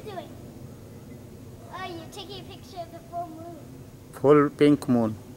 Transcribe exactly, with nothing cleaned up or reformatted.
doing? Oh, you're taking a picture of the full moon. Full pink moon.